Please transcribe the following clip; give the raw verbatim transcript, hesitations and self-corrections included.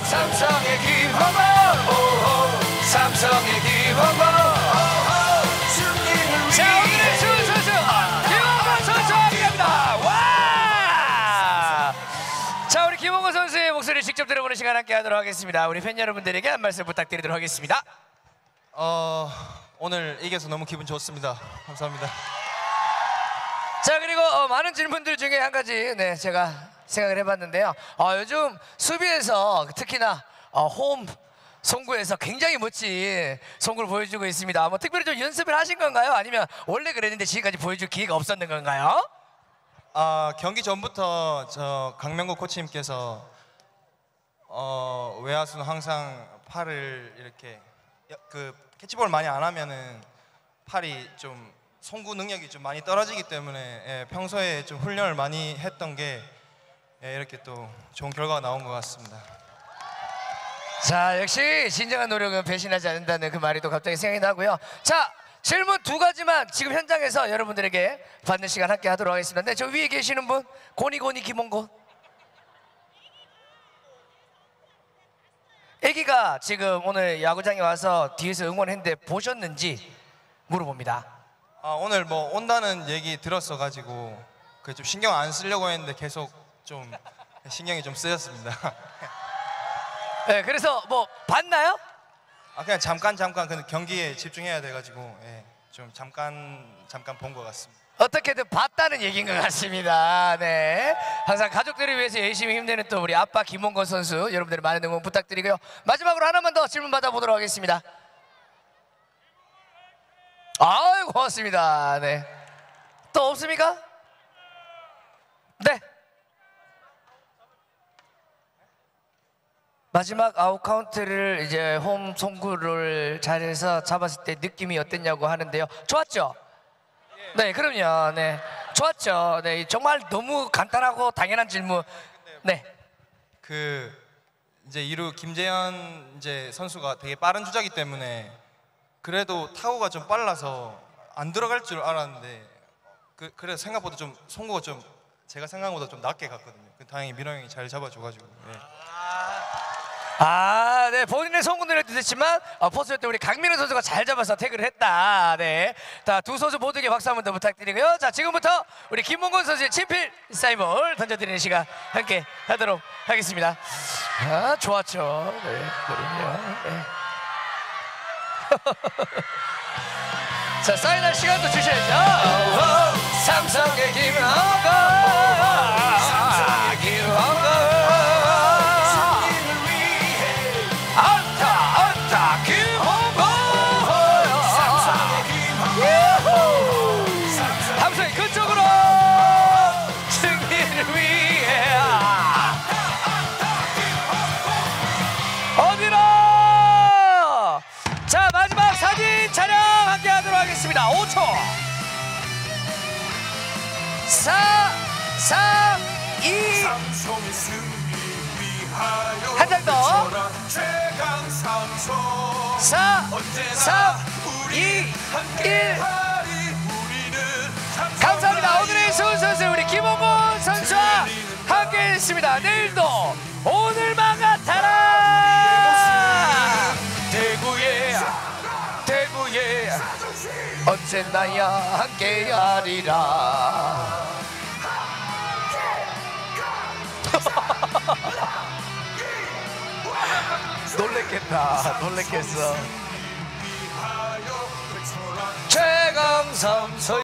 삼성의 김홍범 오호 삼성의 김홍범 자, 오늘의 수훈 선수 김홍범 선수와 함께합니다. 와! 자, 우리 김홍범 선수의 목소리를 직접 들어보는 시간 함께하도록 하겠습니다. 우리 팬 여러분들에게 한 말씀 부탁드리도록 하겠습니다. 어, 오늘 이겨서 너무 기분 좋습니다. 감사합니다. 자, 그리고 어, 많은 질문들 중에 한 가지 네 제가 생각을 해봤는데요. 어, 요즘 수비에서 특히나 어, 홈 송구에서 굉장히 멋진 송구를 보여주고 있습니다. 뭐 특별히 좀 연습을 하신 건가요? 아니면 원래 그랬는데 지금까지 보여줄 기회가 없었는 건가요? 아, 경기 전부터 저 강명국 코치님께서 어, 외야수는 항상 팔을 이렇게 그 캐치볼 많이 안 하면은 팔이 좀 송구 능력이 좀 많이 떨어지기 때문에 예, 평소에 좀 훈련을 많이 했던 게 예, 이렇게 또 좋은 결과가 나온 것 같습니다. 자, 역시 진정한 노력은 배신하지 않는다는 그 말이 또 갑자기 생각이 나고요. 자, 질문 두 가지만 지금 현장에서 여러분들에게 받는 시간 함께 하도록 하겠습니다. 네, 저 위에 계시는 분 고니고니 김홍곤. 애기가 지금 오늘 야구장에 와서 뒤에서 응원했는데 보셨는지 물어봅니다. 아, 오늘 뭐 온다는 얘기 들었어 가지고 그 좀 신경 안 쓰려고 했는데 계속 좀 신경이 좀 쓰였습니다. 네, 그래서 뭐 봤나요? 아, 그냥 잠깐 잠깐 그 경기에 집중해야 돼 가지고 예, 좀 잠깐 잠깐 본 것 같습니다. 어떻게든 봤다는 얘기인 것 같습니다. 네, 항상 가족들을 위해서 열심히 힘내는 또 우리 아빠 김홍건 선수 여러분들 많은 응원 부탁드리고요. 마지막으로 하나만 더 질문 받아보도록 하겠습니다. 아유, 고맙습니다. 네, 또 없습니까? 네, 마지막 아웃 카운트를 이제 홈 송구를 잘해서 잡았을 때 느낌이 어땠냐고 하는데요. 좋았죠? 네, 그럼요. 네, 좋았죠. 네, 정말 너무 간단하고 당연한 질문. 네, 그 이제 이루 김재현 이제 선수가 되게 빠른 주자기 때문에 그래도 타구가 좀 빨라서 안 들어갈 줄 알았는데 그 그래서 생각보다 좀 송구가 좀 제가 생각보다 좀 낮게 갔거든요. 그 다행히 민호 형이 잘 잡아줘가지고. 네. 아, 네, 본인의 송구는 됐지만 어, 포수였던 우리 강민호 선수가 잘 잡아서 태그를 했다. 네, 자, 두 선수 모두에게 박수 한 번 더 부탁드리고요. 자, 지금부터 우리 김홍건 선수의 친필 사인볼 던져드리는 시간 함께 하도록 하겠습니다. 아, 좋았죠. 네, 그럼요. 네. 자, 사인할 시간도 주셔야죠. 삼성의 김홍건, 삼성의 김홍건. 그쪽으로 승리를 위해 어디로? 자, 마지막 사진 촬영 함께 하도록 하겠습니다. 오 초 사, 삼, 이 한 장 더 사, 삼, 이, 일 감사합니다. 오늘의 수훈 선수 우리 김홍곤 선수와 함께했습니다. 내일도 오늘만 같아라. 대구에 대구에 언제나야 함께하리라. 놀랬겠다. 놀랬겠어. 최강삼